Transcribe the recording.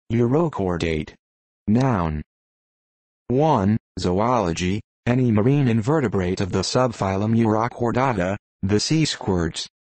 Urochordate. Noun. 1. Zoology. Any marine invertebrate of the subphylum Urochordata, the sea squirts.